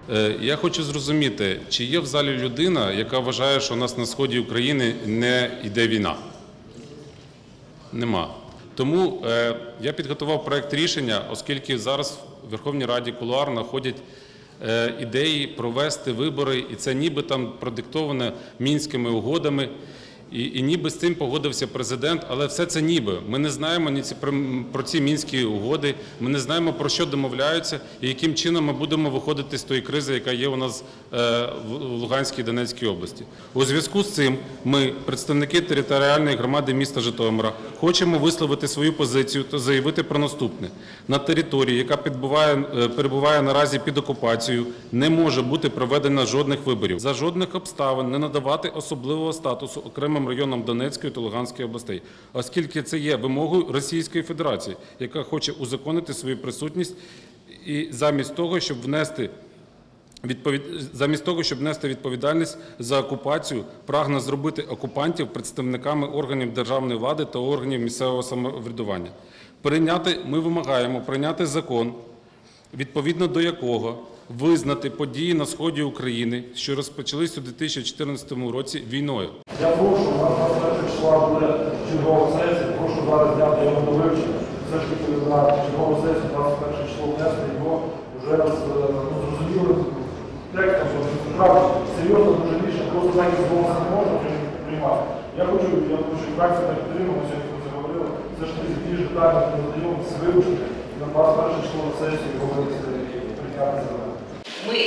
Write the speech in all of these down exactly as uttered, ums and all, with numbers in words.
Я хочу зрозуміти, чи є в залі людина, яка вважає, що у нас на сході України не йде війна? Нема. Тому е, я підготував проєкт рішення, оскільки зараз в Верховній Раді кулуарно ходять е, ідеї провести вибори, і це ніби там продиктовано Мінськими угодами, і, і ніби з цим погодився президент, але все це ніби. Ми не знаємо ні ці, про, про ці Мінські угоди, ми не знаємо, про що домовляються і яким чином ми будемо виходити з тої кризи, яка є у нас е, в Луганській і Донецькій області. У зв'язку з цим ми, представники територіальної громади міста Житомира, хочемо висловити свою позицію та заявити про наступне. На території, яка підбуває, перебуває наразі під окупацією, не може бути проведено жодних виборів. За жодних обставин не надавати особливого статусу окремим районам Донецької та Луганської областей, оскільки це є вимогою Російської Федерації, яка хоче узаконити свою присутність і замість того, щоб внести Відповід... Замість того, щоб нести відповідальність за окупацію, прагне зробити окупантів представниками органів державної влади та органів місцевого самоврядування. Прийняти, ми вимагаємо прийняти закон, відповідно до якого визнати події на сході України, що розпочалися у дві тисячі чотирнадцятому році, війною. Я прошу, у нас двадцять першого числа буде чергова сесія, прошу зараз взяти його до вивчення. Все ж таки на чергову сесію двадцять перше число внести його вже зрозуміло. Текстом, що справді серйозно дуже рішення, просто так і зголоса не можна приймати. Я хочу, я хочу, фракція так підтримала, сьогодні про це говорила, все ж таки більш детально знайомитися, вивчити на двадцять перше число на сесію говорити прийняти закон. Ми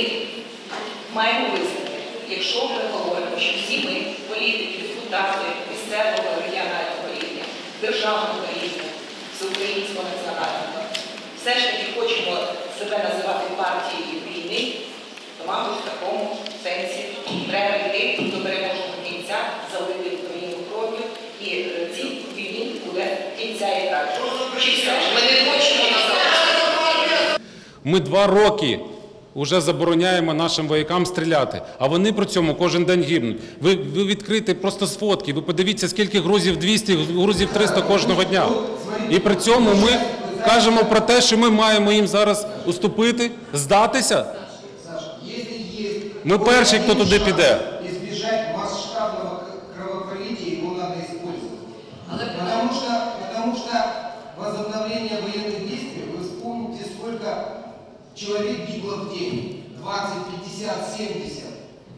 маємо визнати, якщо ми говоримо, що всі ми, політики, депутати, місцевого, регіонального рівня, державного рівня, всеукраїнського національного, все ж таки хочемо себе називати партією війни, то, мабуть, в такому сенсі треба йти до переможного кінця, залити Україну кров'ю, і цій війні буде кінця і краю. Чи все ж ми не хочемо назад? Ми два роки вже забороняємо нашим воякам стріляти, а вони при цьому кожен день гибнуть. Ви, ви відкрийте просто з фотки, ви подивіться, скільки грузів двісті, грузів триста кожного дня. І при цьому ми кажемо про те, що ми маємо їм зараз уступити, здатися. Ми перші, хто туди піде. Избежать масштабного кровопролития его надо использовать. Потому что, потому что возобновление военных действий, вы вспомните, сколько человек гибло в день. двадцать, пятьдесят, семьдесят.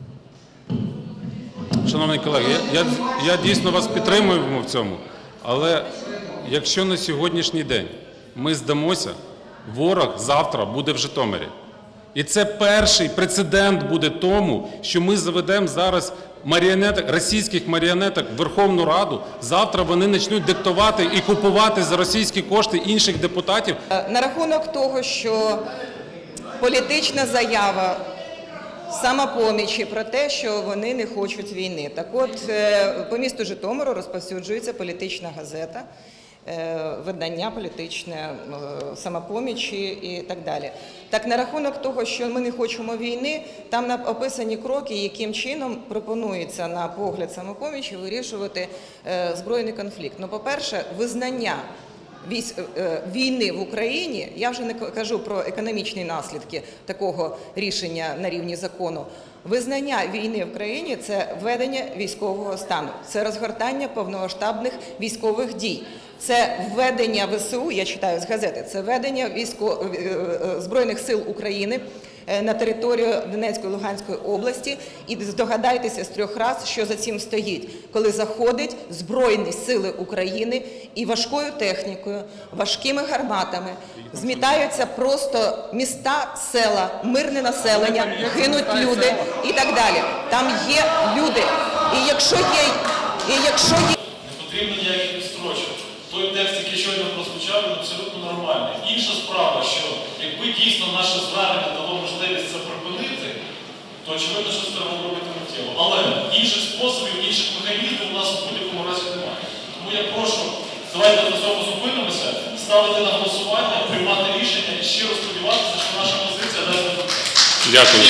Шановні колеги, я, я, я дійсно вас підтримую в цьому, але якщо на сьогоднішній день ми здамося, ворог завтра буде в Житомирі. І це перший прецедент буде тому, що ми заведемо зараз маріонеток, російських маріонеток в Верховну Раду. Завтра вони почнуть диктувати і купувати за російські кошти інших депутатів. На рахунок того, що політична заява Самопомічі про те, що вони не хочуть війни. Так от, по місту Житомиру розповсюджується політична газета, видання політичне, Самопомічі і так далі. Так, на рахунок того, що ми не хочемо війни, там описані кроки, яким чином пропонується, на погляд Самопомічі, вирішувати збройний конфлікт. Ну, по-перше, визнання війни в Україні, я вже не кажу про економічні наслідки такого рішення на рівні закону, визнання війни в країні – це введення військового стану, це розгортання повномасштабних військових дій, це введення ВСУ, я читаю з газети, це введення військо... Збройних сил України на територію Донецької і Луганської області. І здогадайтеся з трьох раз, що за цим стоїть, коли заходять Збройні сили України і важкою технікою, важкими гарматами, змітаються просто міста, села, мирне населення, гинуть люди і так далі. Там є люди. І якщо є... І якщо є... Не потрібно ніяких відстрочок. Той текст, який щойно прозвучав, він абсолютно нормальний. Інша справа, що якби дійсно наше звернення дало можливість це припинити, то очевидно, що це треба робити миттєво. Але інших способів, інших механізмів у нас у будь-якому разі немає. Тому я прошу, давайте до цього зупинимося, ставити на голосування, приймати рішення і щиро сподіватися, що наша позиція дасть результат. Дякую.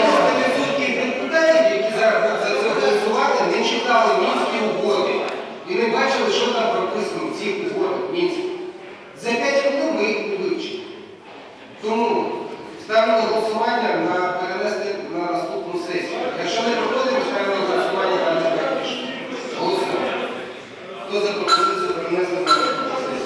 Депутатів, які зараз за це голосувати, не читали Мінські угоди і не бачили, що там прописано в цих угодах Мінських. За п'ять років ми їх не вивчили. Тому ставлю на голосування на перенесення сесії. Якщо не проходимо, ставимо на голосування даний проект рішення. Голосуємо. Хто за пропозицію перенести на сесію?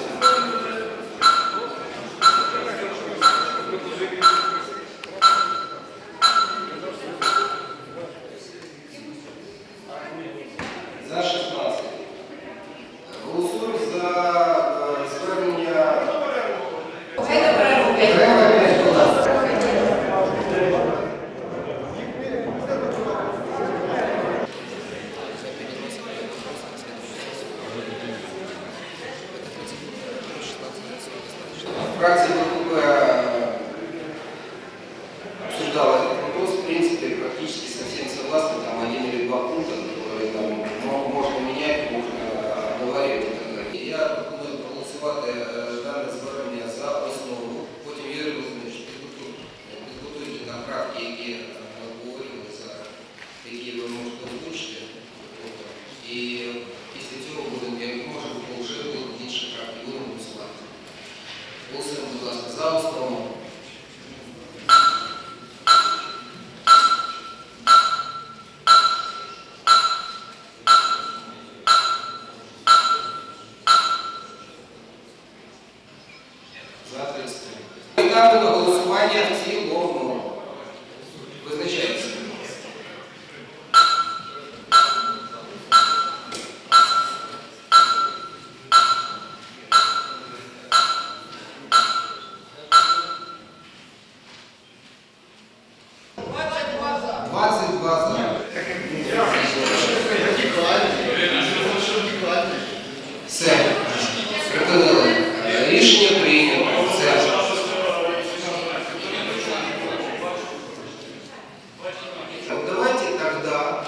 За шістнадцять. Голосуємо за е, звернення. Перерва п'ять хвилин. Фракция ВКП обсуждала этот вопрос, в принципе, практически со всеми согласны, там один или два пункта, которые там мо- можно менять, можно обговорить и так далее. Я пропоную проголосувати е, дане звернення за основу, потім Юрій Володимирович підготуйте підготуйте там правки, які е, ми обговорювали зараз, які ви можете озвучити. І після цього будемо, як може, вже будуть інші правки, будемо голосувати. Голосуємо, будь ласка, за основу. За тридцять три. Ставлю на голосування в цілому. Визначається. двадцять два за. Все. Припинили. Рішення прийнято. Все. Вот давайте тогда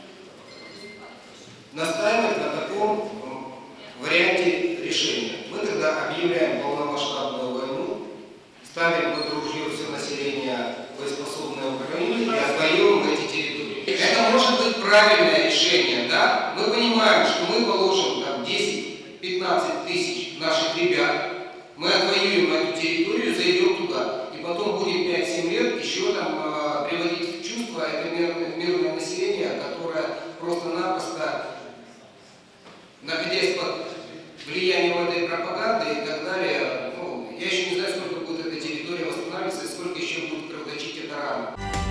настаивать на таком варианте решения. Мы тогда объявляем полномасштабную войну, ставим под ружье все население боеспособное Украины и отвоюем эти территории. Это может быть правильное решение, да? Мы понимаем, что мы положим там десять-пятнадцать тысяч наших ребят, мы отвоюем эту территорию, зайдем туда, и потом будет пять-семь лет еще там э, приводить в чувство это мирное, мирное население, которое просто-напросто, находясь под влиянием этой пропаганды и так далее, ну, я еще не знаю, сколько будет эта территория восстанавливаться и сколько еще будет кровоточить эта рана.